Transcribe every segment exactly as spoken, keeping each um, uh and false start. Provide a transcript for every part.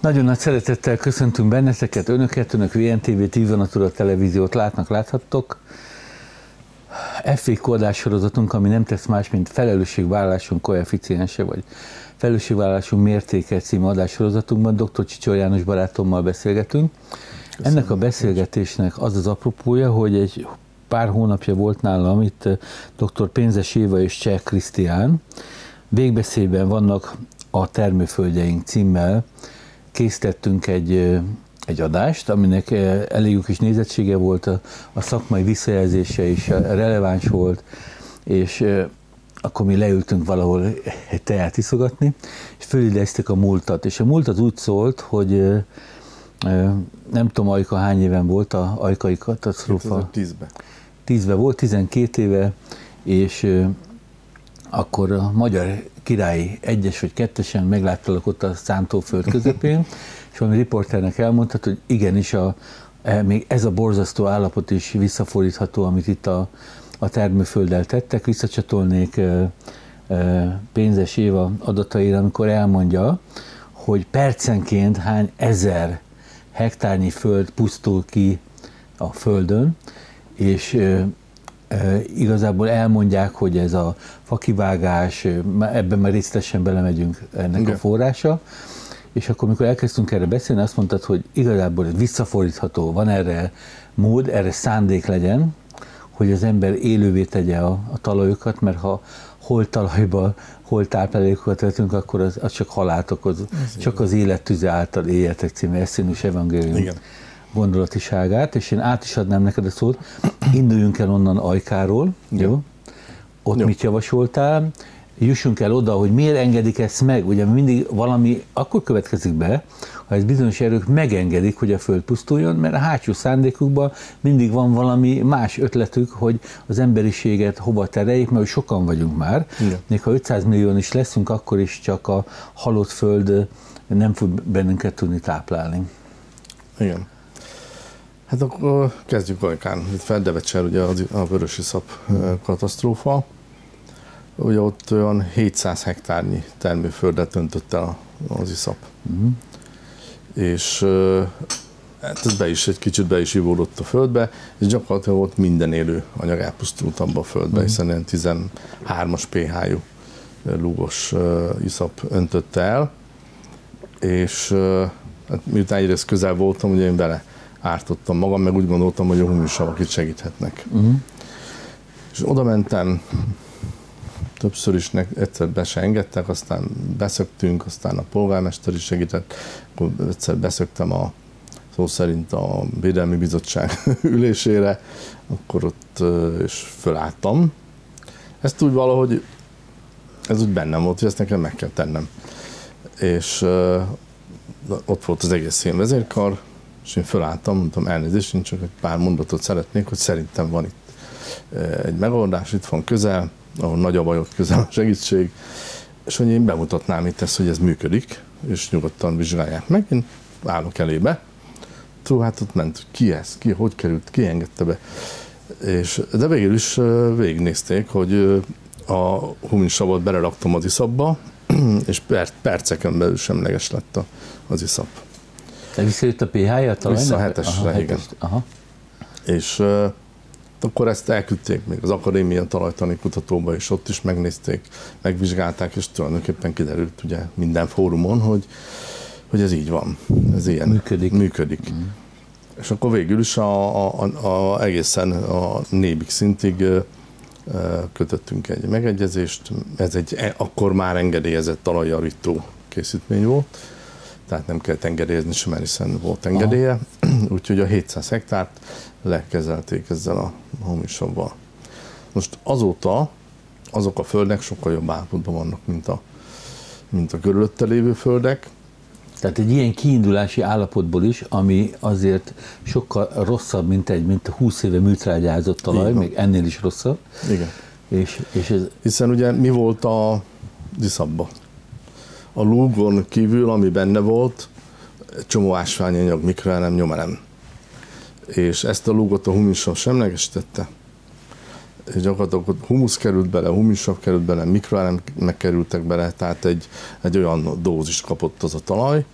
Nagyon nagy szeretettel köszöntünk benneteket, önöket, önök vé en té vé Tiva Natura televíziót látnak, láthattok. ef vé kódás sorozatunk, ami nem tesz más, mint felelősségvállalásunk koeficiense, vagy felelősségvállalásunk mértéke című adássorozatunkban doktor Csicsor János barátommal beszélgetünk. Köszönöm. Ennek a beszélgetésnek az az apropója, hogy egy pár hónapja volt nálam itt doktor Pénzes Éva és Cseh Krisztián. Végbeszédben vannak a termőföldjeink címmel. Készítettünk egy, egy adást, aminek elég kis nézettsége volt, a, a szakmai visszajelzése is releváns volt, és akkor mi leültünk valahol egy teját iszogatni, és fölidéztük a múltat. És a múltat úgy szólt, hogy nem tudom, Ajka hány éven volt a ajkai katasztrófa. kétezer-tízben. Tízben volt, tizenkét éve, és akkor a Magyar Királyi egyes vagy kettesen megláttalak ott a szántóföld közepén, és valami riporternek elmondta, hogy igenis a, még ez a borzasztó állapot is visszafordítható, amit itt a, a termőfölddel tettek. Visszacsatolnék Pénzes Éva adataira, amikor elmondja, hogy percenként hány ezer hektárnyi föld pusztul ki a földön, és igazából elmondják, hogy ez a fakivágás, ebben már részletesen belemegyünk ennek Igen. a forrása, és akkor, amikor elkezdtünk erre beszélni, azt mondtad, hogy igazából ez visszafordítható, van erre mód, erre szándék legyen, hogy az ember élővé tegye a, a talajokat, mert ha hol talajba, hol táplálékokat vetünk, akkor az, az csak halált okoz. Ez csak az élet tüze által éljetek című Esszinus evangélium Igen. gondolatiságát, és én át is adnám neked a szót. Induljunk el onnan Ajkáról, jó? jó? Ott jó. Mit javasoltál? Jussunk el oda, hogy miért engedik ezt meg. Ugye mindig valami akkor következik be, ha ez bizonyos erők megengedik, hogy a föld pusztuljon, mert a hátsó szándékukban mindig van valami más ötletük, hogy az emberiséget hova tereljék, mert sokan vagyunk már. Igen. Még ha ötszáz millió is leszünk, akkor is csak a halott föld nem fog bennünket tudni táplálni. Igen. Hát akkor kezdjük Ajkán. Itt Feldevecsel ugye a vörösiszap hmm. katasztrófa. Ugye ott olyan hétszáz hektárnyi termőföldet öntött el az iszap. Hmm. És hát ez be is, egy kicsit be is ivódott a földbe, és gyakorlatilag ott minden élő anyag elpusztult abba a földbe, hmm. hiszen ilyen tizenhármas pé há-jú lúgos iszap öntötte el. És hát miután egyrészt közel voltam, ugye én bele ártottam magam, meg úgy gondoltam, hogy a huminsavak itt segíthetnek. Uh-huh. És oda mentem, többször is ne, egyszer be se engedtek, aztán beszöktünk, aztán a polgármester is segített, akkor egyszer beszöktem a szó szerint a Védelmi Bizottság ülésére, akkor ott is fölálltam. Ezt úgy valahogy, ez úgy bennem volt, hogy ezt nekem meg kell tennem. És ott volt az egész szénvezérkar, és én fölálltam, mondtam, elnézést, én csak egy pár mondatot szeretnék, hogy szerintem van itt egy megoldás, itt van közel, ahol nagy a baj, ott közel a segítség, és hogy én bemutatnám itt ezt, hogy ez működik, és nyugodtan vizsgálják meg, én állok elébe. Tú, hát ott ment, ki ez, ki, hogy került, ki engedte be. És, de végül is végignézték, hogy a huminsavat beleraktam az iszapba, és per, perceken belül semleges lett az iszap. De visszajött a pé há-ja? Vissza a hetesre, igen. Aha. És uh, akkor ezt elküldték még az Akadémia Talajtani Kutatóba, és ott is megnézték, megvizsgálták, és tulajdonképpen kiderült ugye minden fórumon, hogy, hogy ez így van. Ez ilyen. Működik. Működik. Mm. És akkor végül is a, a, a, a, egészen a nébig szintig uh, kötöttünk egy megegyezést. Ez egy akkor már engedélyezett talajjavító készítmény volt, tehát nem kellett engedélyezni sem, hiszen volt engedélye, úgyhogy a hétszáz hektárt lekezelték ezzel a huminsavval. Most azóta azok a földek sokkal jobb állapotban vannak, mint a, mint a körülötte lévő földek. Tehát egy ilyen kiindulási állapotból is, ami azért sokkal rosszabb, mint egy mint a húsz éve műtrágyázott talaj, még ennél is rosszabb. Igen. És, és ez... Hiszen ugye mi volt a iszapban? A lúgon kívül, ami benne volt, egy csomó ásványanyag, mikroelem, nyomelem. És ezt a lúgot a huminsav semlegesítette. és gyakorlatilag ott humusz került bele, humussav került bele, mikroelemek kerültek bele, tehát egy, egy olyan dózis kapott az a talaj.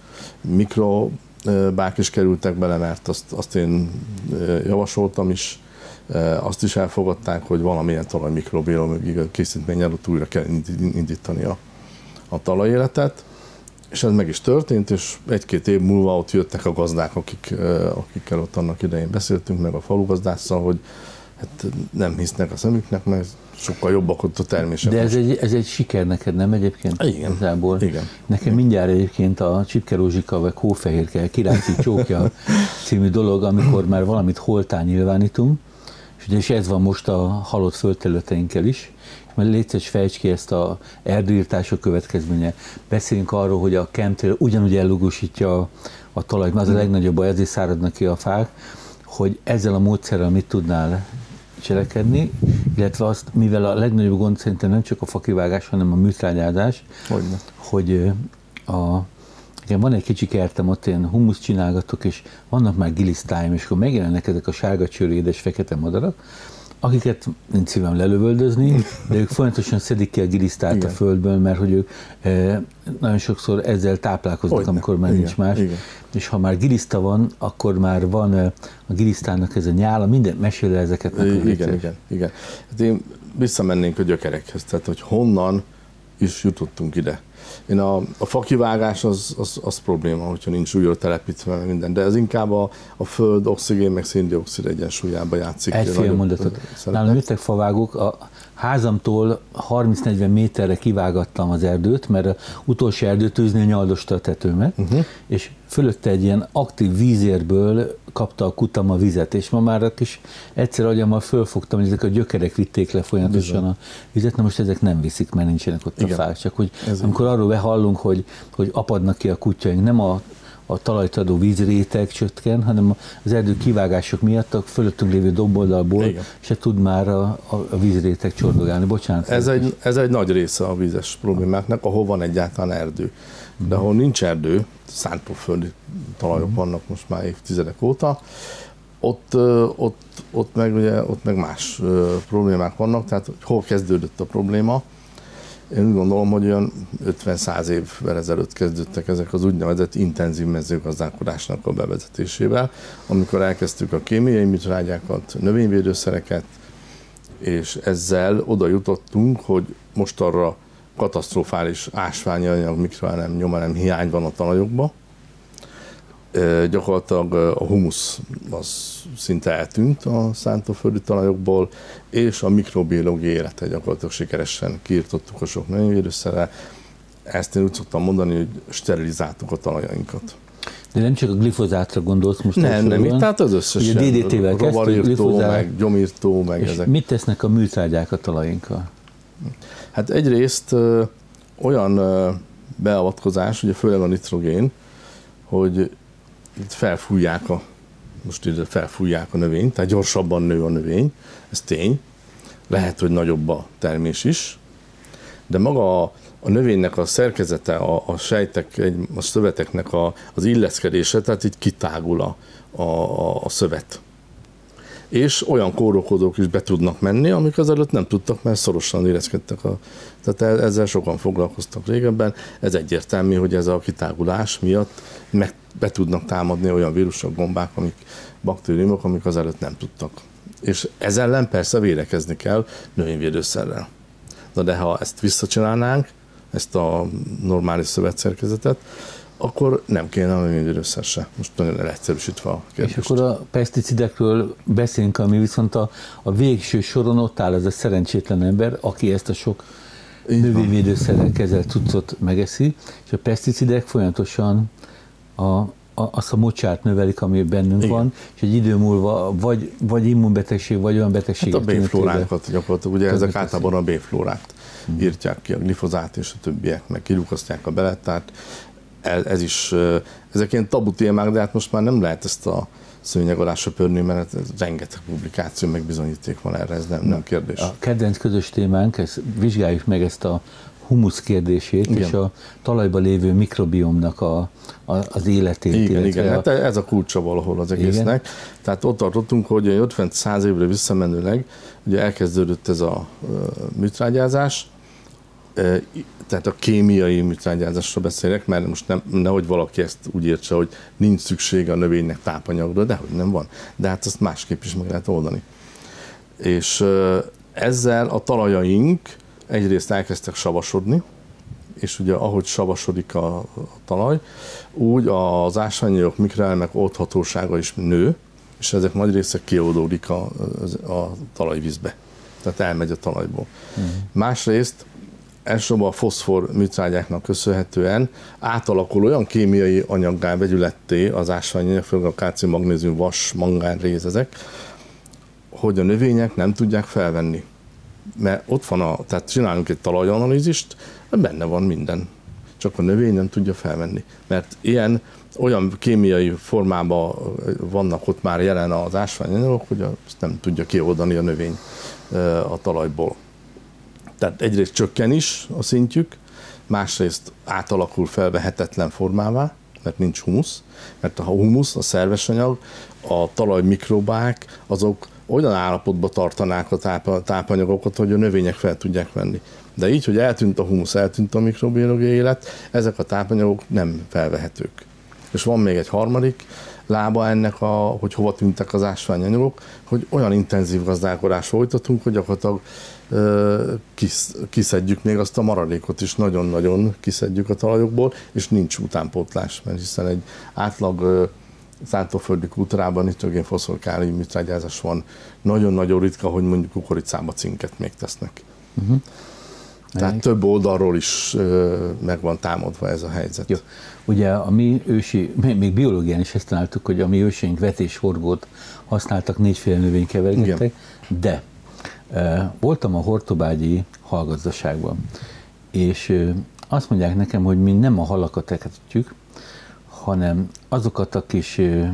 Mikrobák is kerültek bele, mert azt, azt én javasoltam is, azt is elfogadták, hogy valamilyen talaj mikrobiológiai készítmény előtt újra kell indítani a, a talajéletet, és ez meg is történt, és egy-két év múlva ott jöttek a gazdák, akik, akikkel ott annak idején beszéltünk, meg a falugazdásszal, hogy hát nem hisznek a szemüknek, mert sokkal jobbak ott a termések. De ez egy, ez egy siker neked, nem egyébként? Igen. Igazából. Igen. Nekem Igen. mindjárt egyébként a Csipke Rózsika vagy Hófehérke Királyfi csókja című dolog, amikor már valamit holtán nyilvánítunk, és ugye és ez van most a halott földterületeinkkel is, mert légy fejtsd ki ezt a erdőírtások következménye. Beszéljünk arról, hogy a chemtrail ugyanúgy ellugósítja a, a talajt, mert az a legnagyobb baj, ezért száradnak ki a fák, hogy ezzel a módszerrel mit tudnál cselekedni, illetve azt, mivel a legnagyobb gond szerintem nem csak a fakivágás, hanem a műtrágyázás, Hogyne. hogy a, igen, van egy kicsi kertem, ott én humuszt csinálgatok, és vannak már gilisztáim, és akkor megjelennek ezek a sárga csőrédes fekete madarak, akiket nincs szívem lelövöldözni, de ők folyamatosan szedik ki a gilisztát igen. a földből, mert hogy ők e, nagyon sokszor ezzel táplálkoznak, Hogyne. amikor már igen. nincs más. Igen. És ha már giliszta van, akkor már van a gilisztának ez a nyála, minden mesél ezeket. Igen, igen, igen, igen. Hát én visszamennénk a gyökerekhez, tehát hogy honnan is jutottunk ide. Én a, a fakivágás az, az, az probléma, hogyha nincs újra telepítve minden, de ez inkább a, a föld oxigén meg széndioxid egyensúlyába játszik. Egy fél mondatot. Nálam jöttek favágók, a házamtól harminc-negyven méterre kivágattam az erdőt, mert az utolsó erdőtűznél nyaldosta a tetőmet, uh-huh. és fölötte egy ilyen aktív vízérből kapta a kutam a vizet, és ma már a kis egyszer agyammal fölfogtam, hogy ezek a gyökerek vitték le folyamatosan Bizony. a vizet, na most ezek nem viszik, mert nincsenek ott Igen. a fák, csak hogy Ez amikor így. arról behallunk, hogy, hogy apadnak ki a kutyaink, nem a, a talajt adó vízréteg csökken, hanem az erdő kivágások miatt a fölöttünk lévő domboldalból Igen. se tud már a, a, a vízréteg csordogálni. Bocsánat. Ez egy, ez egy nagy része a vízes problémáknak, ahol van egyáltalán erdő. De ahol nincs erdő, szántóföldi talajok vannak most már évtizedek óta, ott, ott, ott, meg, ugye, ott meg más problémák vannak, tehát hogy hol kezdődött a probléma. Én úgy gondolom, hogy olyan ötven-száz évvel ezelőtt kezdődtek ezek az úgynevezett intenzív mezőgazdálkodásnak a bevezetésével, amikor elkezdtük a kémiai műtrágyákat, növényvédőszereket, és ezzel oda jutottunk, hogy most arra katasztrofális ásványi anyag, mikroelem, nyomelem hiány van a talajokban. E, gyakorlatilag a humusz az szinte eltűnt a szántóföldi talajokból, és a mikrobiológiai élete gyakorlatilag sikeresen kiirtottuk a sok növényvédőszerrel. Ezt én úgy szoktam mondani, hogy sterilizáltuk a talajainkat. De nem csak a glifozátra gondolsz most? Nem, nem, itt tehát az összesen. Ugye dé dé té-vel kezdtük, glifozát, meg gyomírtó, meg és ezek. Mit tesznek a műtrágyák a talajainkkal? Hát egyrészt ö, olyan ö, beavatkozás, ugye főleg a nitrogén, hogy itt felfújják a, most ide felfújják a növényt, tehát gyorsabban nő a növény, ez tény. Lehet, hogy nagyobb a termés is, de maga a, a növénynek a szerkezete, a, a sejtek, a szöveteknek a, az illeszkedése, tehát itt kitágul a, a, a szövet. És olyan kórokozók is be tudnak menni, amik azelőtt nem tudtak, mert szorosan illeszkedtek. A, tehát ezzel sokan foglalkoztak régebben. Ez egyértelmű, hogy ez a kitágulás miatt meg be tudnak támadni olyan vírusok, gombák, amik, baktériumok, amik azelőtt nem tudtak. És ez ellen persze védekezni kell növényvédőszerrel. Na de ha ezt visszacsinálnánk, ezt a normális szövetszerkezetet, akkor nem kéne a növényvédőszer se. Most nagyon elegyszerűsítve a kérdést. És akkor a peszticidekről beszélünk, ami viszont a, a végső soron ott áll ez a szerencsétlen ember, aki ezt a sok növényvédőszerrel kezelt cuccot megeszi, és a peszticidek folyamatosan a, a, azt a mocsát növelik, ami bennünk Igen. van, és egy idő múlva vagy, vagy immunbetegség, vagy olyan betegség. Hát a B-flóránkat gyakorlatilag, ugye ezek általában a B-flórát hmm. írtják ki, a glifozát és a többiek, meg kirúgasztják a belettát. Ez is, ezek ilyen tabu témák, de hát most már nem lehet ezt a szőnyegadásra pörni, mert rengeteg publikáció, meg bizonyíték van erre, ez nem, nem kérdés. A kedvenc közös témánk, ezt, vizsgáljuk meg ezt a humusz kérdését, igen. és a talajban lévő mikrobiomnak a, a, az életét. Igen, igen. A... Hát ez a kulcsa valahol az egésznek. Igen. Tehát ott tartottunk, hogy ötven-száz évre visszamenőleg ugye elkezdődött ez a uh, műtrágyázás, uh, tehát a kémiai műtrágyázásról beszélek, mert most nem, nehogy valaki ezt úgy értse, hogy nincs szüksége a növénynek tápanyagra, de hogy nem van. De hát ezt másképp is meg lehet oldani. És uh, ezzel a talajaink egyrészt elkezdtek savasodni, és ugye ahogy savasodik a, a talaj, úgy az ásványanyagok, mikroelemek oldhatósága is nő, és ezek nagy része kioldódik a, a talajvízbe. Tehát elmegy a talajból. Uh-huh. Másrészt elsősorban a foszfor műtrágyáknak köszönhetően átalakul olyan kémiai anyaggá, vegyületté az ásványanyag, főleg a kálcium, magnézium, vas, mangán, réz ezek, hogy a növények nem tudják felvenni. Mert ott van, a, tehát csinálunk egy talajanalízist, benne van minden, csak a növény nem tudja felvenni. Mert ilyen, olyan kémiai formában vannak ott már jelen az ásványanyagok, hogy azt nem tudja kioldani a növény a talajból. Tehát egyrészt csökken is a szintjük, másrészt átalakul felvehetetlen formává, mert nincs humusz, mert a humusz, a szerves anyag, a talaj mikrobák, azok olyan állapotban tartanák a táp, tápanyagokat, hogy a növények fel tudják venni. De így, hogy eltűnt a humusz, eltűnt a mikrobiológiai élet, ezek a tápanyagok nem felvehetők. És van még egy harmadik lába ennek, a, hogy hova tűntek az ásványanyagok, hogy olyan intenzív gazdálkodást folytatunk, hogy gyakorlatilag ö, kis, kiszedjük még azt a maradékot is, nagyon-nagyon kiszedjük a talajokból, és nincs utánpótlás, mert hiszen egy átlag ö, szántóföldi kultúrában nitrogén-foszfor-kálium műtrágyázás van. Nagyon-nagyon ritka, hogy mondjuk kukoricába cinket még tesznek. Uh-huh. Tehát Elég. Több oldalról is ö, meg van támadva ez a helyzet. Jó. Ugye a mi ősi, még biológián is ezt találtuk, hogy a mi őseink vetéshorgót használtak, négyféle növény kevergettek, de e, voltam a hortobágyi halgazdaságban, és e, azt mondják nekem, hogy mi nem a halakat etetjük, hanem azokat a kis e,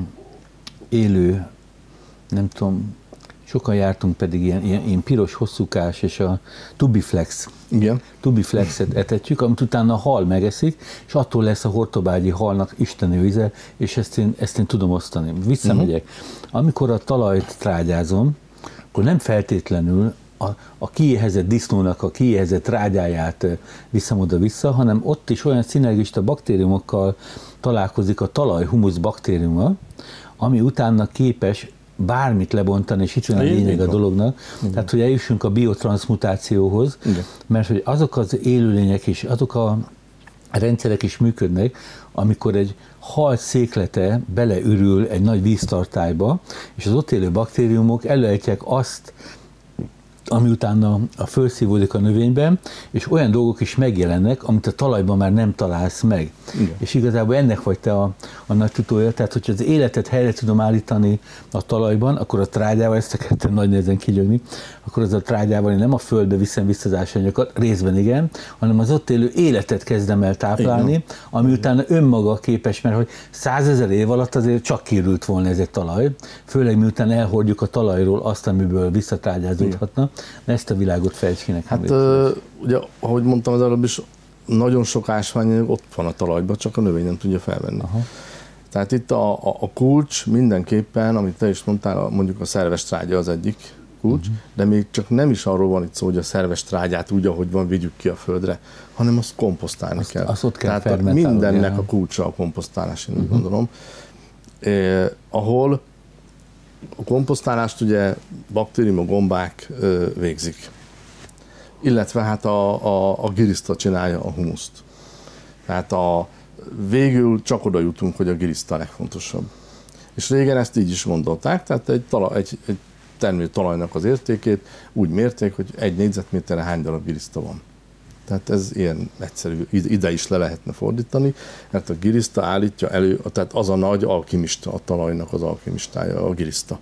élő, nem tudom, sokan jártunk pedig ilyen, ilyen, ilyen piros, hosszúkás és a Tubiflex. Igen. Tubiflexet etetjük, amit utána a hal megeszik, és attól lesz a hortobágyi halnak isteni íze, és ezt én, ezt én tudom osztani. Visszamegyek. Uh-huh. Amikor a talajt trágyázom, akkor nem feltétlenül a, a kiéhezett disznónak a kiéhezett trágyáját viszem oda-vissza, hanem ott is olyan szinergista baktériumokkal találkozik a talaj humusz baktériuma, ami utána képes bármit lebontani, és itt van a lényeg a dolognak, igen. Tehát hogy eljussunk a biotranszmutációhoz, igen. Mert hogy azok az élőlények is, azok a rendszerek is működnek, amikor egy hal széklete beleürül egy nagy víztartályba, és az ott élő baktériumok előállítják azt, ami utána a fölszívódik a növényben, és olyan dolgok is megjelennek, amit a talajban már nem találsz meg. Igen. És igazából ennek vagy te a, a nagy tutója, tehát hogyha az életet helyre tudom állítani a talajban, akkor a trágyával, ezt akartam nagy nehezen kigyögni, akkor az a trágyával én nem a földbe viszem vissza az ásványanyagokat, részben igen, hanem az ott élő életet kezdem el táplálni, igen. Ami utána önmaga képes, mert hogy százezer év alatt azért csak kiürült volna ez egy talaj, főleg miután elhordjuk a talajról azt, amiből visszatrágyázódhatna. De ezt a világot fejtsd ki nekem. Hát uh, ugye, ahogy mondtam az előbb is, nagyon sok ásványanyag ott van a talajban, csak a növény nem tudja felvenni. Aha. Tehát itt a, a, a kulcs mindenképpen, amit te is mondtál, mondjuk a szerves trágya az egyik kulcs, uh-huh. De még csak nem is arról van itt szó, hogy a szerves trágyát úgy, ahogy van, vigyük ki a földre, hanem azt komposztálni azt, kell. Azt ott kell Tehát mindennek a kulcsa a komposztálás, én úgy uh-huh. gondolom. Eh, ahol a komposztálást ugye baktériumok, gombák ö, végzik. Illetve hát a, a, a giriszta csinálja a humuszt. Tehát a, végül csak oda jutunk, hogy a giriszta a legfontosabb. És régen ezt így is gondolták, tehát egy, tala, egy, egy termő talajnak az értékét úgy mérték, hogy egy négyzetméterre hány darab giriszta van. Tehát ez ilyen egyszerű, ide is le lehetne fordítani, mert a giriszta állítja elő, tehát az a nagy alkimista, a talajnak az alkimistája, a giriszta.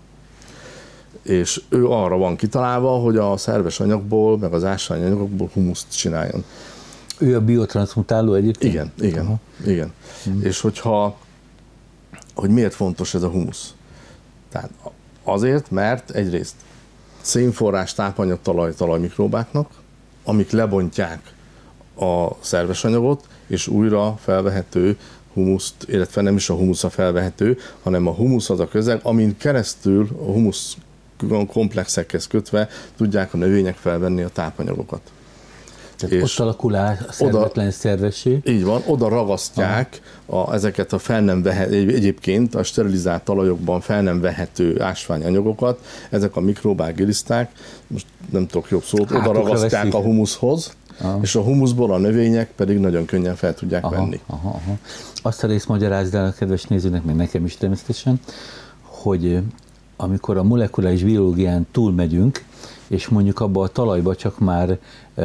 És ő arra van kitalálva, hogy a szerves anyagból, meg az ásványanyagokból humuszt csináljon. Ő a biotranszmutáló egyébként? Igen, igen, Aha. igen. Hmm. És hogyha, hogy miért fontos ez a humusz? Tehát azért, mert egyrészt szénforrás tápanyag talaj talajmikrobáknak, amik lebontják a szerves anyagot, és újra felvehető humuszt, illetve nem is a humusz a felvehető, hanem a humusz az a közeg, amin keresztül a humusz komplexekhez kötve tudják a növények felvenni a tápanyagokat. Tehát és ott alakul át a szervetlen szervessé. Így van, oda ragasztják a, ezeket a fel nem vehető, egyébként a sterilizált talajokban fel nem vehető ásványanyagokat, ezek a mikróbák, giliszták, most nem tudok jobb szót, hát, oda ragasztják veszik a humuszhoz, aha. és a humuszból a növények pedig nagyon könnyen fel tudják aha, venni. Aha, aha. Azt a részt magyarázd el a kedves nézőnek, meg nekem is természetesen, hogy amikor a molekuláris biológián túlmegyünk, és mondjuk abba a talajba csak már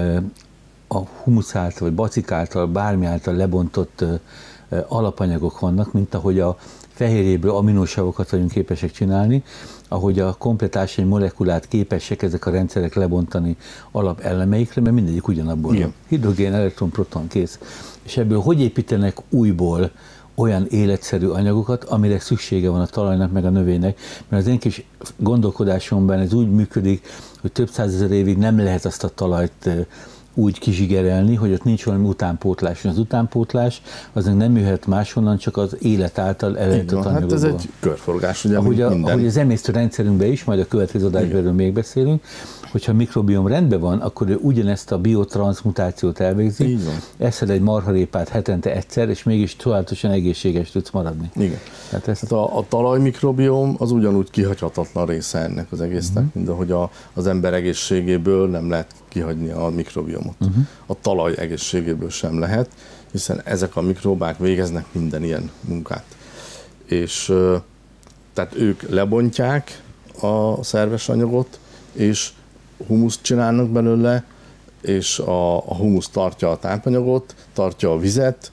a humusz által, vagy bacik által, bármi által lebontott alapanyagok vannak, mint ahogy a fehérjéből aminósavokat vagyunk képesek csinálni, ahogy a komplet ásvány molekulát képesek ezek a rendszerek lebontani alapelemeikre, mert mindegyik ugyanabból. Igen. Hidrogén, elektron, proton, kész. És ebből hogy építenek újból olyan életszerű anyagokat, amire szüksége van a talajnak, meg a növénynek. Mert az én kis gondolkodásomban ez úgy működik, hogy több százezer évig nem lehet azt a talajt úgy kizsigerelni, hogy ott nincs valami utánpótlás. Az utánpótlás az nem jöhet máshonnan, csak az élet által elejtett anyagokból. Hát ez egy körforgás, ugye, ahogy, a, ahogy az emésztő rendszerünkben is, majd a következő adásban erről még beszélünk, hogyha a mikrobiom rendben van, akkor ő ugyanezt a biotranszmutációt elvégzi, eszel egy marharépát hetente egyszer, és mégis továbbatosan egészséges tudsz maradni. Igen. Hát ezt... hát a, a talajmikrobiom az ugyanúgy kihagyhatatlan része ennek az egésznek, uh-huh. mint ahogy a, az ember egészségéből nem lehet kihagyni a mikrobiomot. Uh-huh. A talaj egészségéből sem lehet, hiszen ezek a mikróbák végeznek minden ilyen munkát. És tehát ők lebontják a szerves anyagot, és humuszt csinálnak belőle, és a, a humusz tartja a tápanyagot, tartja a vizet,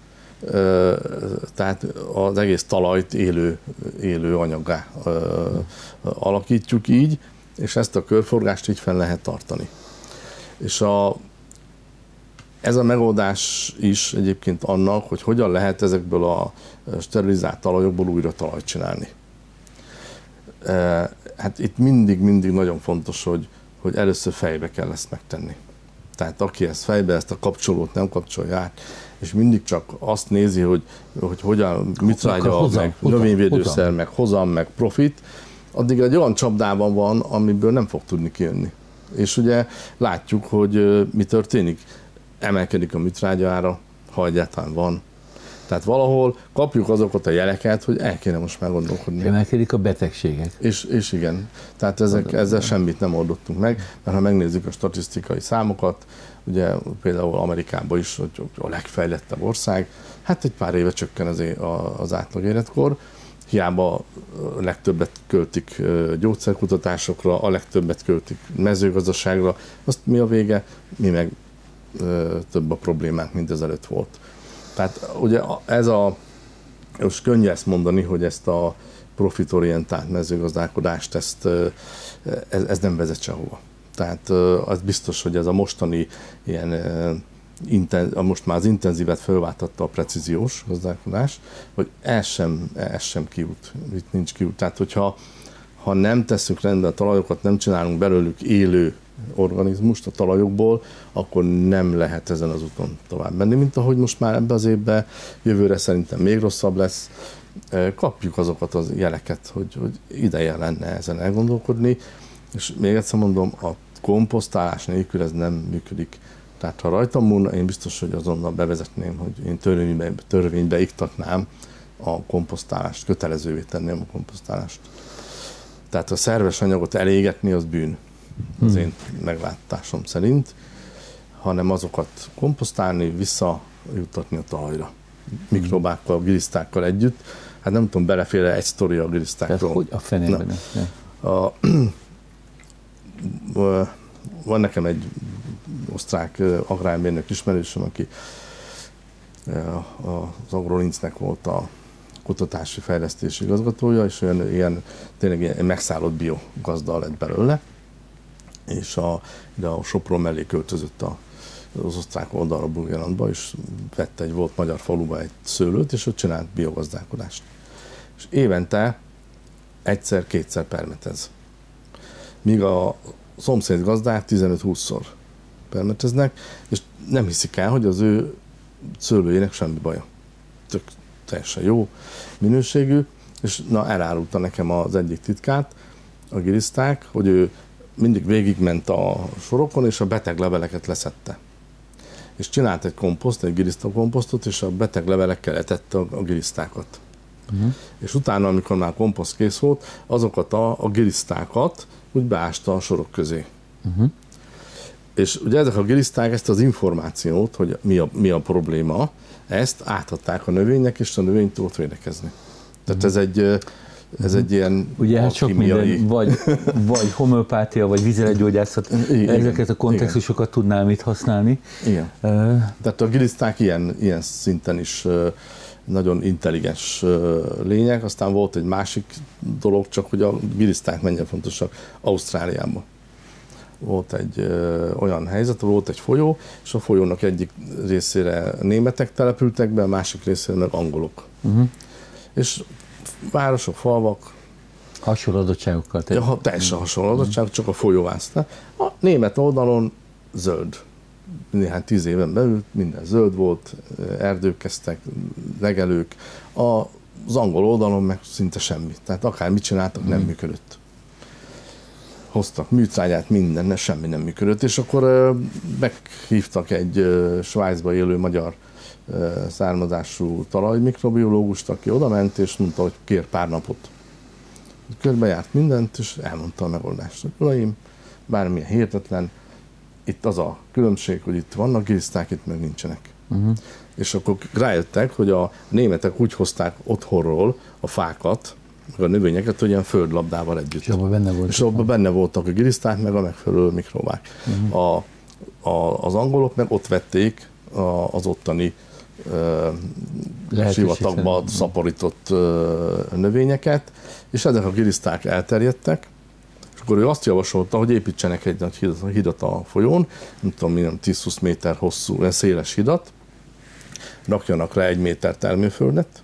tehát az egész talajt élő, élő anyaggá alakítjuk így, és ezt a körforgást így fel lehet tartani. És a, ez a megoldás is egyébként annak, hogy hogyan lehet ezekből a sterilizált talajokból újra talajt csinálni. Hát itt mindig-mindig nagyon fontos, hogy, hogy először fejbe kell ezt megtenni. Tehát aki ezt fejbe, ezt a kapcsolót nem kapcsolja át, és mindig csak azt nézi, hogy, hogy hogyan, mit rágya, meg növényvédőszer, meg hozam, meg profit, addig egy olyan csapdában van, amiből nem fog tudni kijönni. És ugye látjuk, hogy mi történik. Emelkedik a műtrágya ára, ha egyáltalán van. Tehát valahol kapjuk azokat a jeleket, hogy el kéne most meggondolkodni. Emelkedik a betegségek. És, és igen. Tehát ezek, ezzel semmit nem oldottunk meg, mert ha megnézzük a statisztikai számokat, ugye például Amerikában is, hogy a legfejlettebb ország, hát egy pár éve csökken az, az átlag életkor, hiába a legtöbbet költik gyógyszerkutatásokra, a legtöbbet költik mezőgazdaságra, azt mi a vége? Mi meg több a problémánk, mint ezelőtt volt. Tehát ugye ez a, most könnyű ezt mondani, hogy ezt a profitorientált mezőgazdálkodást, ezt, ez, ez nem vezet sehova. Tehát az biztos, hogy ez a mostani ilyen, most már az intenzívet fölváltatta a precíziós gazdálkodás, hogy ez sem, ez sem kiút, itt nincs kiút. Tehát hogyha ha nem tesszük rendbe a talajokat, nem csinálunk belőlük élő organizmust a talajokból, akkor nem lehet ezen az úton tovább menni, mint ahogy most már ebbe az évben, jövőre szerintem még rosszabb lesz. Kapjuk azokat az jeleket, hogy, hogy ideje lenne ezen elgondolkodni, és még egyszer mondom, a komposztálás nélkül ez nem működik. Tehát ha rajtam múlna, én biztos, hogy azonnal bevezetném, hogy én törvénybe, törvénybe iktatnám a komposztálást, kötelezővé tenném a komposztálást. Tehát a szerves anyagot elégetni, az bűn, az hmm. én meglátásom szerint, hanem azokat komposztálni, visszajutatni a talajra. Mikrobákkal, gilisztákkal együtt. Hát nem tudom, belefér egy sztori a gilisztákról. Hogy a fenében? A, van nekem egy osztrák agrármérnök ismerősöm, aki az AgroLinznek volt a kutatási fejlesztési igazgatója, és olyan ilyen tényleg ilyen megszállott biogazda lett belőle, és a, ide a Sopron mellé költözött a, az osztrák oldalra, Burgenlandba, és vette egy volt magyar faluba egy szőlőt, és ott csinált biogazdálkodást. És évente egyszer-kétszer permetez. Míg a szomszéd gazdák tizenöt-húszszor permeteznek, és nem hiszik el, hogy az ő szőlőjének semmi baja. Tök teljesen jó minőségű, és na elárulta nekem az egyik titkát, a giliszták, hogy ő mindig végigment a sorokon, és a beteg leveleket leszedte. És csinált egy komposzt, egy giliszta komposztot, és a beteg levelekkel etette a, a gilisztákat. Uh-huh. És utána, amikor már komposzt kész volt, azokat a, a gilisztákat úgy beásta a sorok közé. Uh-huh. És ugye ezek a giliszták ezt az információt, hogy mi a, mi a probléma, ezt átadták a növénynek, és a növény tudott védekezni. Tehát uh-huh. ez egy Ez egy ilyen ugye hát sok minden, vagy, vagy homeopátia, vagy vizelegyógyászat, ezeket a kontextusokat igen. tudnám itt használni. Igen. Uh, Tehát a giliszták ilyen, ilyen szinten is uh, nagyon intelligens uh, lények. Aztán volt egy másik dolog, csak hogy a giliszták mennyire fontosak Ausztráliában. Volt egy ö, olyan helyzet, volt egy folyó, és a folyónak egyik részére németek települtek be, a másik részére meg angolok. Uh-huh. És városok, falvak. Hasonló adottságokkal. Ja, teljesen hasonló adottságok, csak a folyó ázta. A német oldalon zöld. Néhány tíz éven belül minden zöld volt, erdők kezdtek, legelők. Az angol oldalon meg szinte semmi. Tehát akármit csináltak, nem mm. működött. Hoztak műtrágyát, minden, semmi nem működött. És akkor meghívtak egy Svájcba élő magyar származású talajmikrobiológust, aki oda ment, és mondta, hogy kér pár napot. Körbejárt mindent, és elmondta a megoldást. Uraim, bármilyen hihetetlen, itt az a különbség, hogy itt vannak giliszták, itt meg nincsenek. Uh-huh. És akkor rájöttek, hogy a németek úgy hozták otthonról a fákat, a növényeket, hogy ilyen földlabdával együtt. És abban benne, volt és abban benne voltak a giliszták, meg a megfelelő mikrobák. Uh-huh. A, a, az angolok meg ott vették a, az ottani uh, sivatagba szaporított uh, növényeket, és ezek a giliszták elterjedtek, és akkor ő azt javasolta, hogy építsenek egy nagy hidat, hidat a folyón, nem tudom, milyen tíz-húsz méter hosszú, széles hidat, rakjanak rá egy méter termőföldet,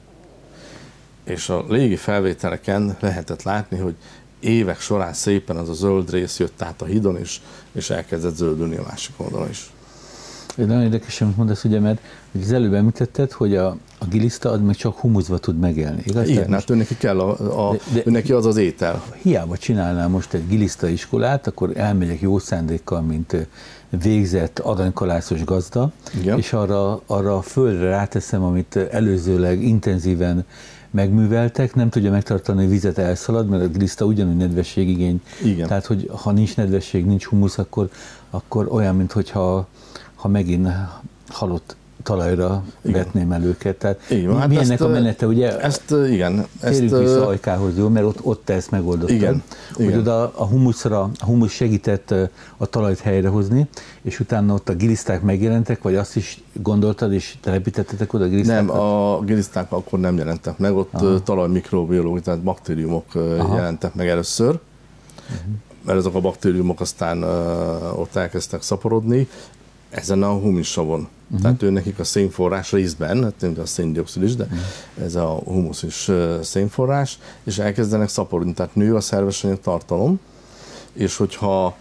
és a légi felvételeken lehetett látni, hogy évek során szépen az a zöld rész jött át a hídon, és, és elkezdett zöldülni a másik oldalon is. Nagyon érdekes, amit mondasz, ugye, mert az előbb említetted, hogy a, a giliszta az még csak humuszba tud megélni, igaz? Igen, hát ő neki kell, a, a, de, de, ő neki az az étel. Hiába csinálnál most egy giliszta iskolát, akkor elmegyek jó szándékkal, mint végzett aranykalászos gazda, igen. és arra, arra a földre ráteszem, amit előzőleg intenzíven megműveltek, nem tudja megtartani, hogy vizet elszalad, mert a giliszta ugyanúgy nedvességigény. Igen. Tehát, hogy ha nincs nedvesség, nincs humusz, akkor, akkor olyan, mintha ha megint halott talajra igen. vetném el őket. Tehát van, hát mi ennek ezt, a menete, ugye? Ezt, igen. Térjünk ezt, vissza Ajkához, jó? Mert ott, ott te ezt megoldottam. Igen. Hogy igen. oda a humuszra, a humusz segített a talajt helyrehozni, és utána ott a giliszták megjelentek, vagy azt is gondoltad, és telepítettetek oda a gilisztákat? Nem, a giliszták akkor nem jelentek meg, ott aha. talajmikrobiológiai, tehát baktériumok aha. jelentek meg először, uh-huh. mert ezek a baktériumok aztán uh, ott elkezdtek szaporodni, ezen a humuszsavon. Uh-huh. Tehát ő nekik a szénforrás részben, hát a széndioxid is, de uh-huh. ez a humusz is szénforrás, és elkezdenek szaporodni, tehát nő a szervesanyag tartalom, és hogyha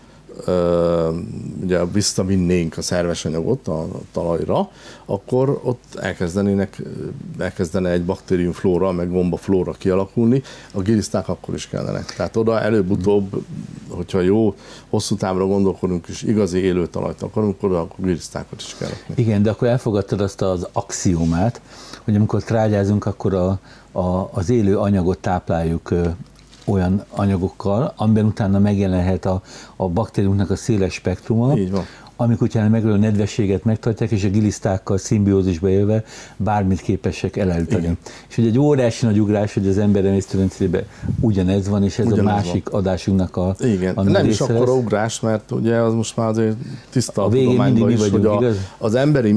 uh, ugye visszavinnénk a szervesanyagot a talajra, akkor ott elkezdenének, elkezdene egy baktériumflóra, meg gombaflóra kialakulni, a giliszták akkor is kellenek. Tehát oda előbb-utóbb, hogyha jó, hosszú távra gondolkodunk, és igazi élő talajt akarunk, oda akkor gilisztákat is kell. Igen, de akkor elfogadtad azt az axiómát, hogy amikor trágyázunk, akkor a, a, az élő anyagot tápláljuk olyan anyagokkal, amiben utána megjelenhet a, a baktériumnak a széles spektruma, így van. Amikor utána megölő nedvességet megtartják, és a gilisztákkal szimbiózisba élve bármit képesek elelteni. És hogy egy óriási nagy ugrás, hogy az ember emésztőrendszerében ugyanez van, és ez ugyanez a másik van. Adásunknak a, igen. a nem is akkora ugrás, mert ugye az most már azért tiszta a tudományban is, vagyunk, hogy a, az emberi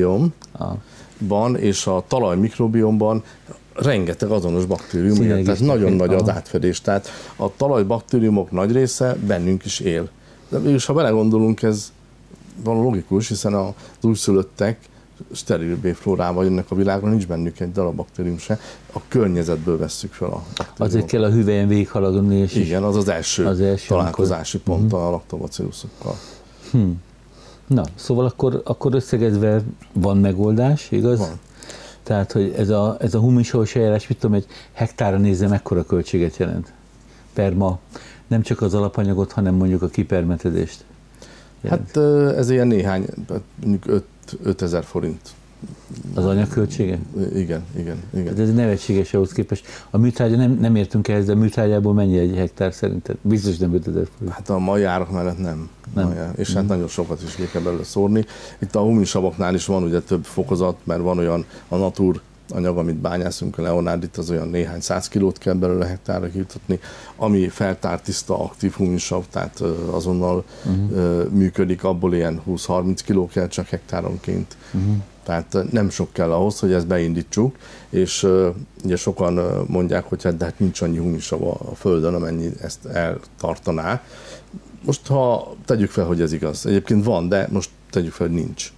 mikrobiomban és a talaj mikrobiomban rengeteg azonos baktérium él, tehát nagyon nagy az átfedés. Tehát a talajbaktériumok nagy része bennünk is él. De mégis, ha belegondolunk, ez van logikus, hiszen az újszülöttek steril B-flórával jönnek a világra, nincs bennük egy darab baktérium se, a környezetből vesszük fel a baktériumot. Azért kell a hüvelyen végighaladni. És igen, az az első, az első találkozási amikor... pont uh-huh. a laktobacilluszokkal. Hmm. Na, szóval akkor, akkor összegezve van megoldás, igaz? Van. Tehát, hogy ez a, ez a huminsavas eljárás, mit tudom, egy hektára nézve mekkora költséget jelent per ma. Nem csak az alapanyagot, hanem mondjuk a kipermetezést. Hát ez ilyen néhány, mondjuk ötezer forint. Az anyagköltsége? Igen, igen, igen. Hát ez nevetséges ahhoz képest. A műtrágya, nem, nem értünk ehhez, de a műtrágyából mennyi egy hektár szerinted? Biztos nem ötezer forint. Hát a mai árak mellett nem. nem. Mai, és hát mm. nagyon sokat is ki kell belőle szórni. Itt a huminsavaknál is van ugye több fokozat, mert van olyan a natur anyag, amit bányászunk, a Leonard, itt az olyan néhány száz kilót kell belőle hektárra kijutatni, ami feltárt tiszta aktív huminsav, tehát azonnal uh-huh. működik, abból ilyen húsz-harminc kiló kell csak hektáronként. Uh-huh. Tehát nem sok kell ahhoz, hogy ezt beindítsuk, és ugye sokan mondják, hogy hát, de hát nincs annyi huminsav a földön, amennyi ezt eltartaná. Most ha tegyük fel, hogy ez igaz. Egyébként van, de most tegyük fel, hogy nincs.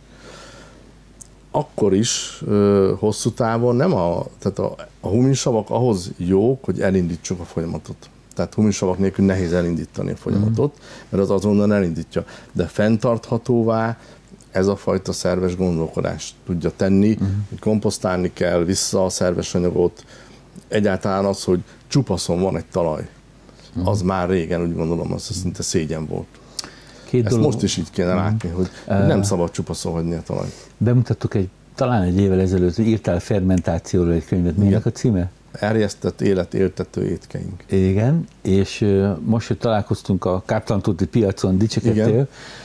Akkor is ö, hosszú távon nem a, tehát a, a huminsavak ahhoz jók, hogy elindítsuk a folyamatot. Tehát huminsavak nélkül nehéz elindítani a folyamatot, mert az azonnal elindítja. De fenntarthatóvá ez a fajta szerves gondolkodást tudja tenni, uh-huh. hogy komposztálni kell vissza a szerves anyagot. Egyáltalán az, hogy csupaszon van egy talaj, uh-huh. az már régen úgy gondolom, az szinte szégyen volt. Két Ezt dolog. Most is így kéne látni, hogy uh, nem szabad csupaszon hagyni a talajt. Bemutattuk egy, talán egy évvel ezelőtt, hogy írtál fermentációról egy könyvet. Minek a címe? Erjesztett élet éltető étkeink. Igen, és uh, most, hogy találkoztunk a Káptalantóti piacon, dicsekedtél,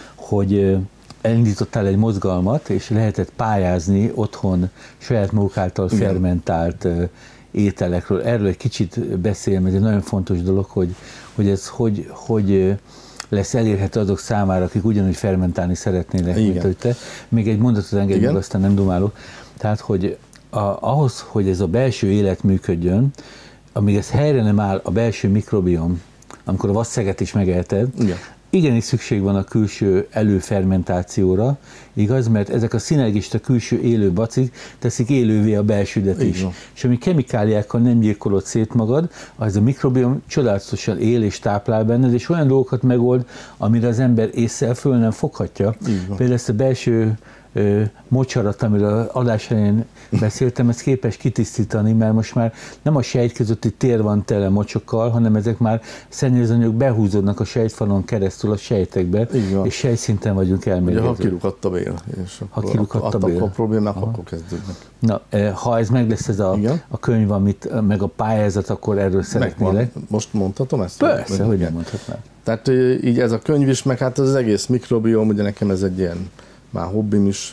hogy elindítottál egy mozgalmat, és lehetett pályázni otthon saját maguk által Igen. fermentált uh, ételekről. Erről egy kicsit beszéljem, ez egy nagyon fontos dolog, hogy, hogy ez hogy, hogy uh, lesz elérhető azok számára, akik ugyanúgy fermentálni szeretnének, Igen. mint hogy te. Még egy mondatot engedj meg, aztán nem dumálok. Tehát, hogy a, ahhoz, hogy ez a belső élet működjön, amíg ez helyre nem áll a belső mikrobiom, amikor a vasszeget is megelted, Igen. igenis szükség van a külső előfermentációra, igaz? Mert ezek a szinergista külső élő bacik teszik élővé a belsődet is. Igen. És ami kemikáliákkal nem gyilkolod szét magad, az a mikrobiom csodálatosan él és táplál benned, és olyan dolgokat megold, amire az ember ésszel föl nem foghatja. Igen. Például ezt a belső ö, mocsarat, amiről adás elején beszéltem, ez képes kitisztítani, mert most már nem a sejt közötti tér van tele mocsokkal, hanem ezek már szennyezőanyagok behúzódnak a sejtfalon keresztül a sejtekbe, és sejtszinten vagyunk elmérgezve. Ha kilukadt a bél, és ha kilukadt a bél. A problémák akkor kezdődnek. Na, ha ez meg lesz ez a, a könyv, amit, meg a pályázat, akkor erről szeretnélek. Most mondhatom ezt? Persze, hogy nem mondhatnám. Tehát így ez a könyv is, meg hát az egész mikrobióm, ugye nekem ez egy ilyen már hobbim is,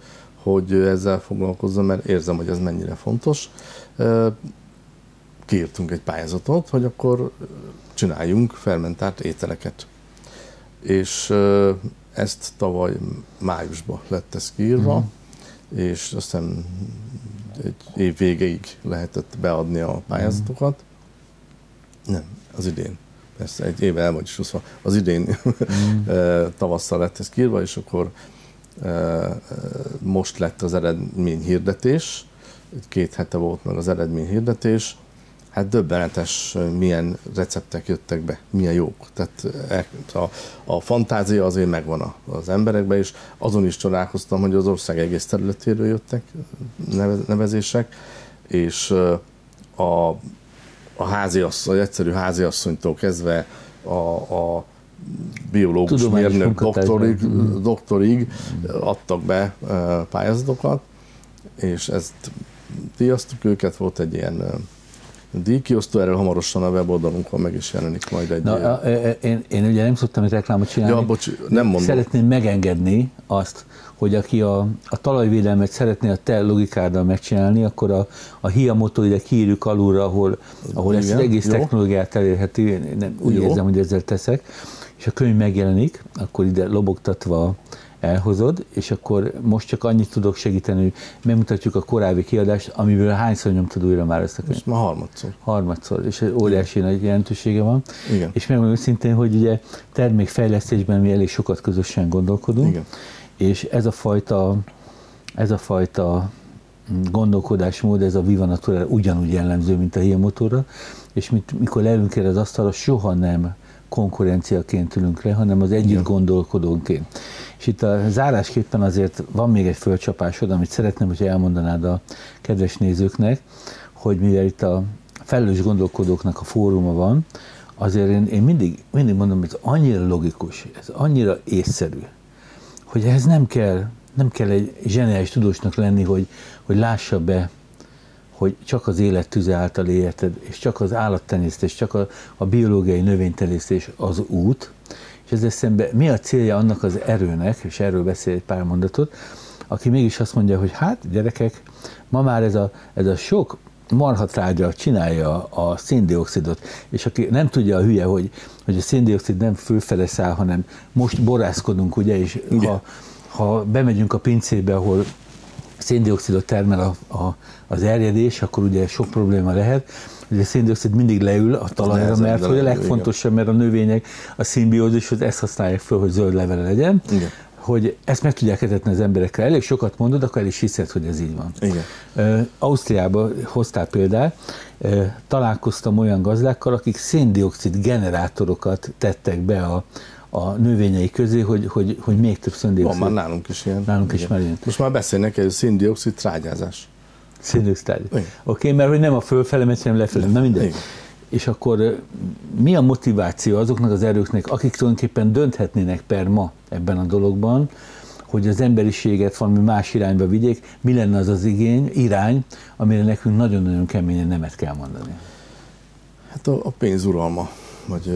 hogy ezzel foglalkozzam, mert érzem, hogy ez mennyire fontos. Kiírtunk egy pályázatot, hogy akkor csináljunk fermentált ételeket. És ezt tavaly májusban lett ez kiírva, mm. és aztán egy év végéig lehetett beadni a pályázatokat. Mm. Nem, az idén. Persze egy éve el vagy is húszva. Az idén mm. tavasszal lett ez kiírva, és akkor most lett az eredményhirdetés, két hete volt meg az eredményhirdetés, hát döbbenetes, milyen receptek jöttek be, milyen jók. Tehát a, a fantázia azért megvan az emberekben, és azon is csodálkoztam, hogy az ország egész területéről jöttek nevezések, és a, a háziasszony, egyszerű háziasszonytól kezdve a, a biológus, mérnök, doktorig, doktorig adtak be pályázatokat, és ezt díjaztuk őket, volt egy ilyen díjkiosztó, erről hamarosan a weboldalunkon meg is jelenik majd egy... Na, én, én ugye nem szoktam egy reklámot csinálni. Ja, bocs, nem mondom. Szeretném megengedni azt, hogy aki a, a talajvédelmet szeretné a te logikáddal megcsinálni, akkor a, a Hiamoto ide kiírjuk alulra, ahol, ahol ezt az egész jó. technológiát elérheti, én nem, úgy jó. érzem, hogy ezzel teszek, és a könyv megjelenik, akkor ide lobogtatva elhozod, és akkor most csak annyit tudok segíteni, hogy megmutatjuk a korábbi kiadást, amiből hányszor nyomtad újra már ezt a könyvet? Most már harmadszor. Harmadszor, és óriási Igen. nagy jelentősége van. Igen. És megmondom őszintén, hogy ugye termékfejlesztésben mi elég sokat közösen gondolkodunk, Igen. és ez a fajta, ez a fajta gondolkodásmód, ez a Viva Naturel ugyanúgy jellemző, mint a Hiamotóra, és mit, mikor leülünk erre az asztalra, soha nem konkurenciaként ülünk le, hanem az együtt gondolkodónként. És itt a zárásképpen azért van még egy fölcsapásod, amit szeretném, hogy elmondanád a kedves nézőknek, hogy mivel itt a felelős gondolkodóknak a fóruma van, azért én, én mindig, mindig mondom, hogy ez annyira logikus, ez annyira észszerű, hogy ehhez nem kell, nem kell egy zseniális tudósnak lenni, hogy, hogy lássa be, hogy csak az élet tüze által élheted, és csak az állattenyésztés, csak a, a biológiai növénytenyésztés az út, és ezzel szemben mi a célja annak az erőnek, és erről beszél egy pár mondatot, aki mégis azt mondja, hogy hát gyerekek, ma már ez a, ez a sok marhatrágya csinálja a széndioxidot, és aki nem tudja a hülye, hogy, hogy a széndioxid nem fölfele száll, hanem most borászkodunk, ugye, és ha, ha bemegyünk a pincébe, ahol széndioxidot termel a, a, az erjedés, akkor ugye sok probléma lehet. Ugye a széndioxid mindig leül a talajra, mert hogy a legfontosabb, mert a növények a szimbiózishoz ezt használják föl, hogy zöld levele legyen. Igen. Hogy ezt meg tudják etetni az emberekkel. Elég sokat mondod, akkor el is hiszed, hogy ez így van. Igen. Uh, Ausztriába hoztál példát, uh, találkoztam olyan gazdákkal, akik széndioxid generátorokat tettek be a, a növényei közé, hogy, hogy, hogy még több széndioxid. Van már nálunk is ilyen. Nálunk is már ilyen. Most már beszélnek egy széndioxid trágyázás. Széndioxid trágyázás. Oké, okay, mert hogy nem a fölfele megy, hanem lefele. Na mindegy. Igen. És akkor mi a motiváció azoknak az erőknek, akik tulajdonképpen dönthetnének per ma ebben a dologban, hogy az emberiséget valami más irányba vigyék, mi lenne az az igény, irány, amire nekünk nagyon-nagyon keményen nemet kell mondani? Hát a, a pénzuralma, vagy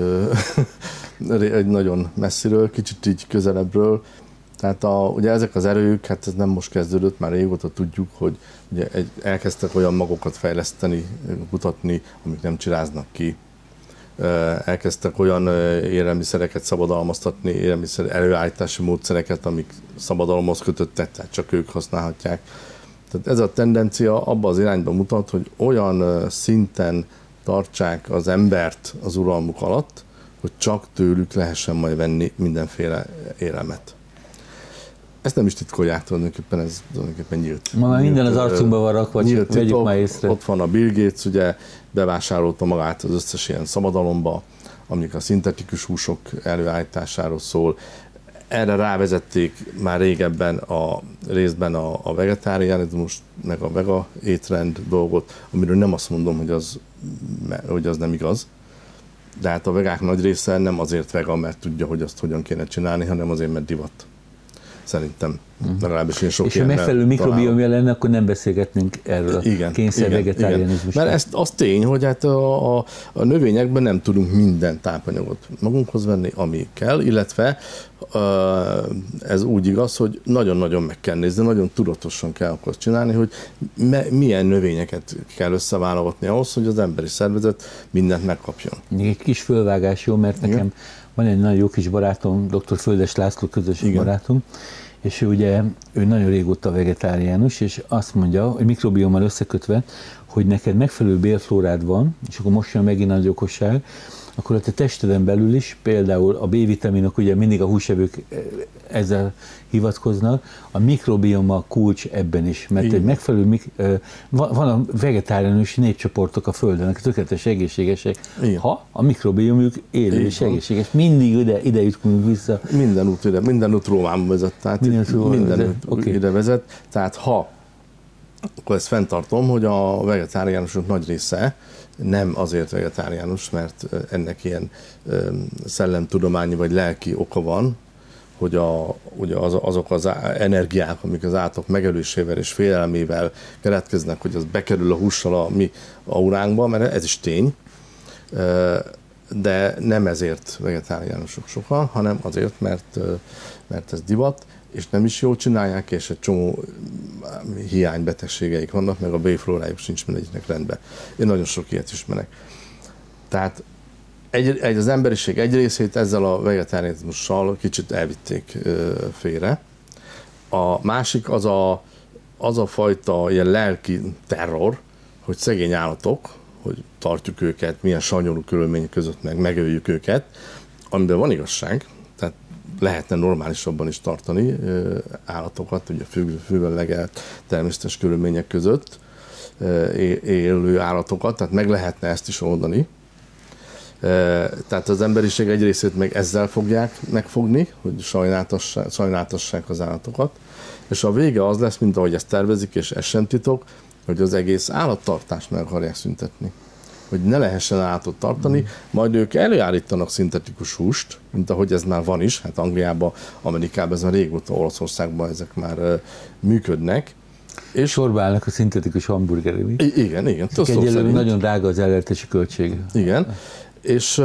egy nagyon messziről, kicsit így közelebbről. Tehát a, ugye ezek az erők, hát ez nem most kezdődött, már régóta tudjuk, hogy ugye egy, elkezdtek olyan magokat fejleszteni, kutatni, amik nem csiráznak ki. Elkezdtek olyan élelmiszereket szabadalmaztatni, élelmiszer előállítási módszereket, amik szabadalomhoz kötöttek, tehát csak ők használhatják. Tehát ez a tendencia abba az irányba mutat, hogy olyan szinten tartsák az embert az uralmuk alatt, hogy csak tőlük lehessen majd venni mindenféle élelmet. Ezt nem is titkolják tulajdonképpen, ez tulajdonképpen nyílt. Ma már minden az arcunkba van rakva, csak vegyük már észre. Ott van a Bill Gates, ugye bevásárolta magát az összes ilyen szabadalomba, amik a szintetikus húsok előállításáról szól. Erre rávezették már régebben a részben a, a vegetáriánizmus, meg a vega étrend dolgot, amiről nem azt mondom, hogy az, hogy az nem igaz. De hát a vegák nagy része nem azért vega, mert tudja, hogy azt hogyan kéne csinálni, hanem azért, mert divat. Szerintem. Legalábbis én sok és ha megfelelő mikrobiomja lenne, akkor nem beszélgetnénk erről igen, a kényszer vegetáriánizmusról. Mert ez, az tény, hogy hát a, a, a növényekben nem tudunk minden tápanyagot magunkhoz venni, ami kell, illetve ez úgy igaz, hogy nagyon-nagyon meg kell nézni, nagyon tudatosan kell akkor csinálni, hogy me, milyen növényeket kell összeválogatni ahhoz, hogy az emberi szervezet mindent megkapjon. Egy kis fölvágás jó, mert nekem igen. Van egy nagyon jó kis barátom, doktor Földes László, közös igen. barátom, és ő ugye, ő nagyon régóta vegetáriánus, és azt mondja, hogy mikrobiommal összekötve, hogy neked megfelelő bélflórád van, és akkor most jön megint nagy okosság, akkor a te testeden belül is, például a B-vitaminok, ugye mindig a húsevők ezzel hivatkoznak, a mikrobioma kulcs ebben is, mert igen. egy megfelelő, van a vegetáriánus népcsoportok a Földön, akik tökéletes egészségesek, igen. ha a mikrobiomjuk élő igen. és egészséges. Mindig ide, ide jutunk vissza. Minden út ide, minden út Rómába vezet, tehát minden, minden út okay. ide vezet, tehát ha, akkor ezt fenntartom, hogy a vegetáriánusok nagy része nem azért vegetáriánus, mert ennek ilyen szellemtudományi vagy lelki oka van, hogy a, ugye az, azok az energiák, amik az állatok megelősével és félelmével keletkeznek, hogy az bekerül a hússal a mi auránkba, mert ez is tény, de nem ezért vegetáriánusok sokan, hanem azért, mert, mert ez divat, és nem is jól csinálják, és egy csomó hiánybetegségeik vannak, meg a B-flórájuk sincs mindegyiknek rendben. Én nagyon sok ilyet ismerek. Tehát egy, egy, az emberiség egy részét ezzel a vegetáriánizmussal kicsit elvitték ö, félre. A másik az a, az a fajta ilyen lelki terror, hogy szegény állatok, hogy tartjuk őket, milyen sanyarú körülmények között meg megöljük őket, amiben van igazság, tehát lehetne normálisabban is tartani ö, állatokat, ugye fűvel legelt természetes körülmények között ö, élő állatokat, tehát meg lehetne ezt is oldani. Tehát az emberiség egy részét meg ezzel fogják megfogni, hogy sajnáltassák, sajnáltassák az állatokat, és a vége az lesz, mint ahogy ezt tervezik, és ez sem titok, hogy az egész állattartást meg akarják szüntetni. Hogy ne lehessen állatot tartani, mm. majd ők előállítanak szintetikus húst, mint ahogy ez már van is, hát Angliában, Amerikában ez már régóta, Olaszországban ezek már uh, működnek. És sorba állnak a szintetikus hamburgerik. Igen, igen. Egyelőre nagyon drága az ellátási költség. Igen, és,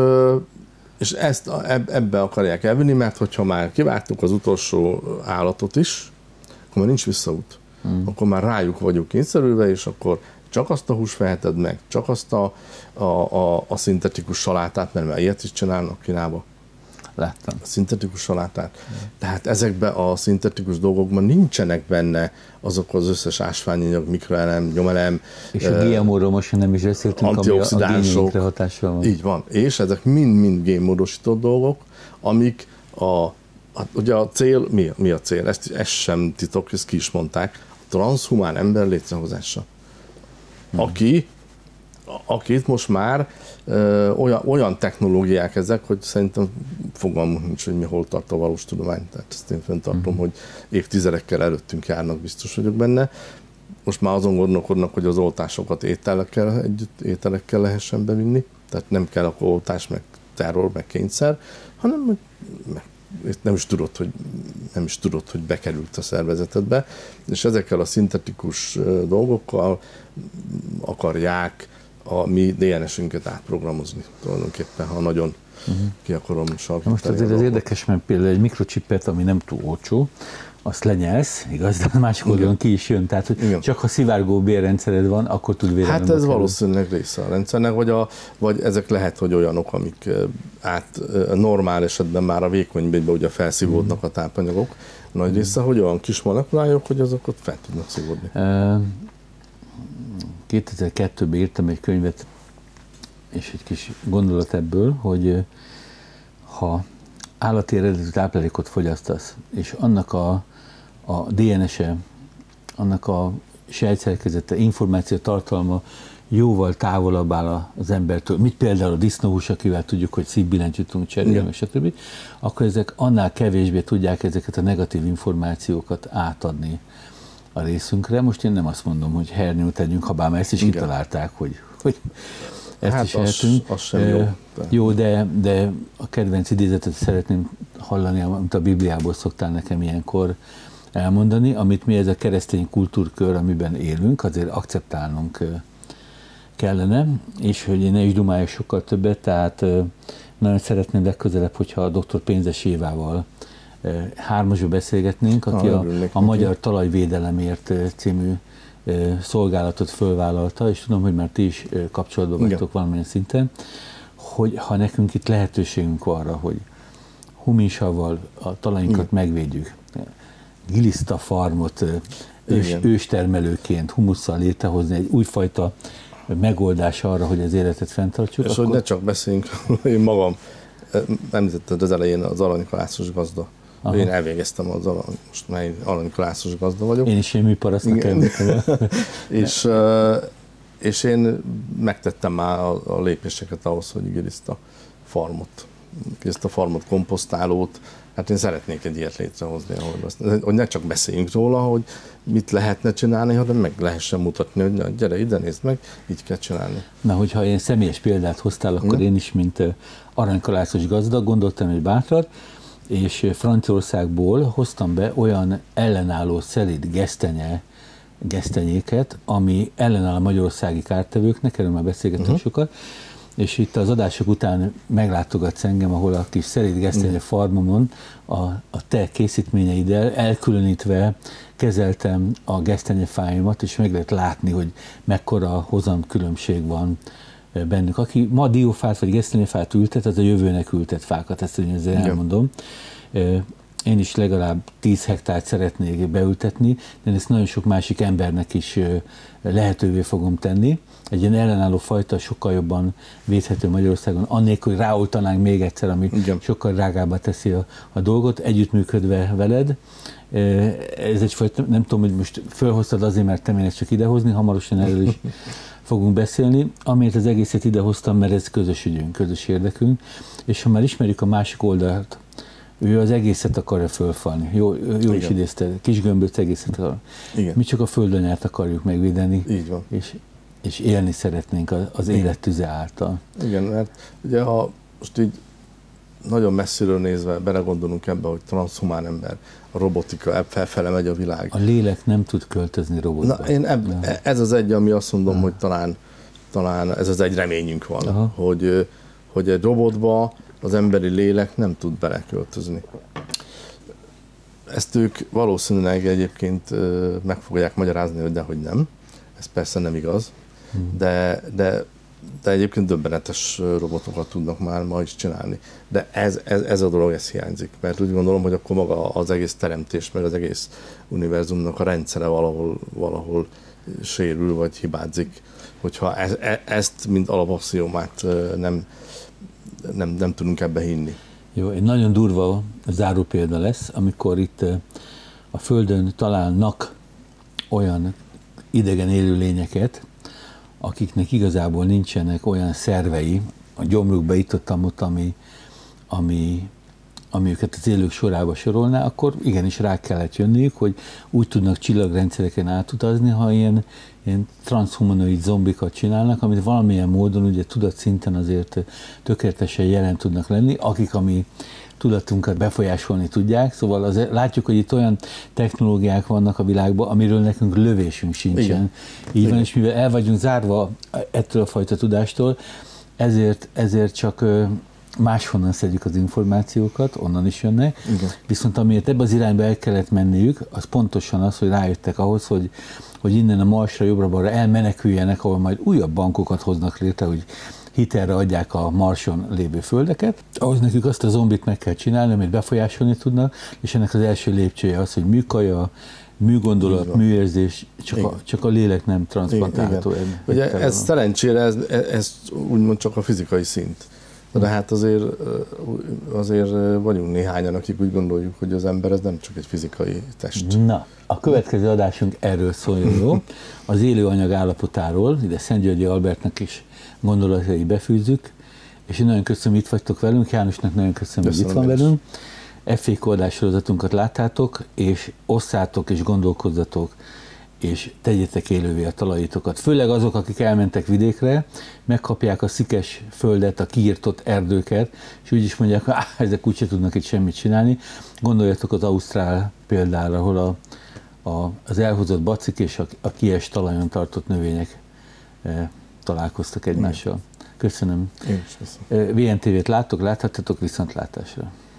és ezt ebbe akarják elvinni, mert hogyha már kivártuk az utolsó állatot is, akkor már nincs visszaút. Hmm. Akkor már rájuk vagyunk kényszerülve, és akkor csak azt a húst veheted meg, csak azt a, a, a, a szintetikus salátát, mert már ilyet is csinálnak Kínába. Láttam. A szintetikus salátát. Hmm. Tehát ezekben a szintetikus dolgokban nincsenek benne azok az összes ásványanyag, mikroelem, nyomelem. És a gé em ó-ról most nem is beszéltünk, ami a génjeinkre hatással van. Így van. És ezek mind-mind génmódosított dolgok, amik a, a, ugye a cél, mi, mi a cél? Ezt, ezt sem titok, ezt ki is mondták. A transzhumán ember létrehozása. Hmm. Aki akit most már ö, olyan, olyan technológiák ezek, hogy szerintem fogalmunk nincs, hogy mi hol tart a valós tudomány. Tehát ezt én fenntartom, mm. hogy évtizedekkel előttünk járnak, biztos vagyok benne. Most már azon gondolkodnak, hogy az oltásokat ételekkel együtt, ételekkel lehessen bevinni. Tehát nem kell akkor oltás, meg terror, meg kényszer, hanem meg, nem is tudod, hogy nem is tudod, hogy bekerült a szervezetedbe. És ezekkel a szintetikus dolgokkal akarják a mi dé en es-ünket átprogramozni tulajdonképpen, ha nagyon uh-huh. ki akarom sarkítani. Most azért ez érdekes, mert például egy mikrocsipet, ami nem túl olcsó, azt lenyelsz, igaz, de a másik oldalon ki is jön, tehát hogy csak ha szivárgó bérrendszered van, akkor tud védelmet. Hát ez valószínűleg része a rendszernek, vagy, a, vagy ezek lehet, hogy olyanok, amik át normál esetben már a vékony bédbe ugye felszívódnak a tápanyagok, nagy része, hogy olyan kis molekulájuk, hogy azokat fel tudnak szívódni. Uh, kétezer-kettőben írtam egy könyvet, és egy kis gondolat ebből, hogy ha állati eredetű táplálékot fogyasztasz, és annak a, a dé en es-e, annak a sejtszerkezete, információ tartalma jóval távolabb áll az embertől, mit például a disznóhús, akivel tudjuk, hogy szívbillentyűt tudunk cserélni, stb., akkor ezek annál kevésbé tudják ezeket a negatív információkat átadni a részünkre. Most én nem azt mondom, hogy hernyót tegyünk, ha bár ezt is Igen. kitalálták, hogy, hogy ezt hát is ehetünk. Az, az sem jó. De. Jó, de, de a kedvenc idézetet szeretném hallani, amit a Bibliából szoktál nekem ilyenkor elmondani, amit mi ez a keresztény kultúrkör, amiben élünk, azért akceptálnunk kellene, és hogy én ne is dumáljak sokkal többet, tehát nagyon szeretném legközelebb, hogyha a doktor Pénzes Évával hármasba beszélgetnénk, aki a, a Magyar Talajvédelemért című szolgálatot fölvállalta, és tudom, hogy már ti is kapcsolatban vagytok valamilyen szinten, hogy ha nekünk itt lehetőségünk arra, hogy huminsavval a talainkat Igen. megvédjük, giliszta farmot ős, őstermelőként humusszal létrehozni, egy újfajta megoldás arra, hogy az életet fenntartsuk. És akkor... hogy ne csak beszéljünk, én magam említetted az elején az aranykalászos gazda. Aha. Én elvégeztem az arany, most már aranykalászos gazda vagyok. Én is én műparasztnak elmondtam. és, és én megtettem már a, a lépéseket ahhoz, hogy giliszta farmot, giliszta farmot, komposztálót, hát én szeretnék egy ilyet létrehozni, ahogy, hogy ne csak beszéljünk róla, hogy mit lehetne csinálni, hanem meg lehessen mutatni, hogy gyere ide, nézd meg, így kell csinálni. Na, hogyha ilyen személyes példát hoztál, akkor hmm. én is, mint aranykalászos gazda, gondoltam egy bátrat, és Franciaországból hoztam be olyan ellenálló szelíd gesztenye, gesztenyéket, ami ellenáll a magyarországi kártevőknek, erről már beszélgettem uh-huh. sokat, és itt az adások után meglátogatsz engem, ahol a kis szelíd gesztenye uh-huh. farmomon a, a te készítményeiddel elkülönítve kezeltem a gesztenyefáimat, és meg lehet látni, hogy mekkora hozam különbség van bennük. Aki ma diófát vagy gesztenyefát ültet, az a jövőnek ültet fákat, ezt én ezzel elmondom. Én is legalább tíz hektárt szeretnék beültetni, de ezt nagyon sok másik embernek is lehetővé fogom tenni. Egy ilyen ellenálló fajta sokkal jobban védhető Magyarországon, annélkül, hogy ráoltanánk még egyszer, ami Igen. sokkal drágábbá teszi a, a dolgot, együttműködve veled. Ez egyfajta, nem tudom, hogy most fölhoztad azért, mert te én ezt csak idehozni, hamarosan erről is fogunk beszélni, amiért az egészet idehoztam, mert ez közös ügyünk, közös érdekünk, és ha már ismerjük a másik oldalt, ő az egészet akarja fölfalni. Jó, jó is idézte, kis gömböt egészet akar. Igen. Mi csak a földanyát akarjuk megvédeni, így van. És, és élni szeretnénk az élet tüze által. Igen, mert ugye ha most így nagyon messziről nézve belegondolunk ebbe, hogy transzhumán ember, a robotika, felfele megy a világ. A lélek nem tud költözni robotba. Na, én eb, ez az egy, ami azt mondom, Aha. hogy talán, talán ez az egy reményünk van, hogy, hogy egy robotba az emberi lélek nem tud beleköltözni. Ezt ők valószínűleg egyébként meg fogják magyarázni, hogy dehogy nem. Ez persze nem igaz, hmm. de, de, de egyébként döbbenetes robotokat tudnak már ma is csinálni. De ez, ez, ez a dolog, ez hiányzik. Mert úgy gondolom, hogy akkor maga az egész teremtés, meg az egész univerzumnak a rendszere valahol, valahol sérül, vagy hibázik, hogyha ez, ezt, mint alapaxiómát nem, nem, nem tudunk ebbe hinni. Jó, egy nagyon durva záró példa lesz, amikor itt a Földön találnak olyan idegen élőlényeket, akiknek igazából nincsenek olyan szervei, a gyomrukba itt-ott, ott, ami, ami, ami őket az élők sorába sorolná, akkor igenis rá kellett jönniük, hogy úgy tudnak csillagrendszereken átutazni, ha ilyen, ilyen transzhumanoid zombikat csinálnak, amit valamilyen módon ugye tudatszinten azért tökéletesen jelen tudnak lenni, akik a mi tudatunkat befolyásolni tudják, szóval az, látjuk, hogy itt olyan technológiák vannak a világban, amiről nekünk lövésünk sincsen. Igen. Így van, és mivel el vagyunk zárva ettől a fajta tudástól, ezért, ezért csak máshonnan szedjük az információkat, onnan is jönnek. Igen. Viszont amiért ebbe az irányba el kellett menniük, az pontosan az, hogy rájöttek ahhoz, hogy, hogy innen a Marsra, jobbra-balra elmeneküljenek, ahol majd újabb bankokat hoznak létre, hogy hitelre adják a Marson lévő földeket. Ahhoz nekük azt a zombit meg kell csinálni, amit befolyásolni tudnak, és ennek az első lépcsője az, hogy műkaja, műgondolat, műérzés, csak a, csak a lélek nem transzplantálható. Ugye ez szerencsére, ez, ez úgymond csak a fizikai szint. De hát azért, azért vagyunk néhányan, akik úgy gondoljuk, hogy az ember ez nem csak egy fizikai test. Na, a következő adásunk erről szóljon, jó? Az élő anyag állapotáról, ide Szentgyörgyi Albertnek is gondolatai befűzzük, és én nagyon köszönöm, hogy itt vagytok velünk, Jánosnak nagyon köszönöm, köszönöm hogy itt van velünk. ef á ká adássorozatunkat láttátok, és osszátok és gondolkozzatok, és tegyétek élővé a talaitokat. Főleg azok, akik elmentek vidékre, megkapják a szikes földet, a kiirtott erdőket, és úgy is mondják, hogy ezek úgyse tudnak itt semmit csinálni. Gondoljatok az ausztrál példára, ahol a, a, az elhozott bacik és a, a kies talajon tartott növények e, találkoztak egymással. Köszönöm. Én is köszönöm. vé en té vét láttok, láthattatok, viszontlátásra.